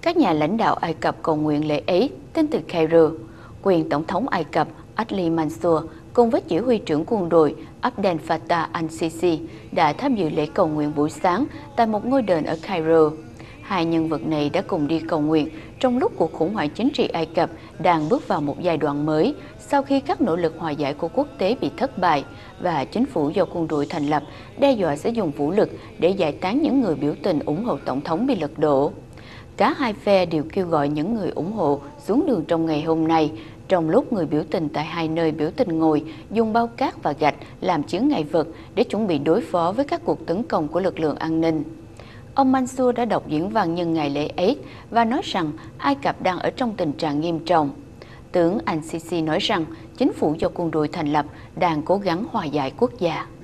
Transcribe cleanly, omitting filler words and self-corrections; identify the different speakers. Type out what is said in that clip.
Speaker 1: Các nhà lãnh đạo Ai Cập cầu nguyện lễ Eid tin từ Cairo. Quyền Tổng thống Ai Cập Adli Mansour cùng với chỉ huy trưởng quân đội Abdel Fattah al-Sisi đã tham dự lễ cầu nguyện buổi sáng tại một ngôi đền ở Cairo. Hai nhân vật này đã cùng đi cầu nguyện trong lúc cuộc khủng hoảng chính trị Ai Cập đang bước vào một giai đoạn mới sau khi các nỗ lực hòa giải của quốc tế bị thất bại và chính phủ do quân đội thành lập đe dọa sẽ dùng vũ lực để giải tán những người biểu tình ủng hộ tổng thống bị lật đổ. Cả hai phe đều kêu gọi những người ủng hộ xuống đường trong ngày hôm nay, trong lúc người biểu tình tại hai nơi biểu tình ngồi dùng bao cát và gạch làm chướng ngại vật để chuẩn bị đối phó với các cuộc tấn công của lực lượng an ninh. Ông Mansour đã đọc diễn văn nhân ngày lễ Eid và nói rằng Ai Cập đang ở trong tình trạng nghiêm trọng. Tướng al-Sisi nói rằng chính phủ do quân đội thành lập đang cố gắng hòa giải quốc gia.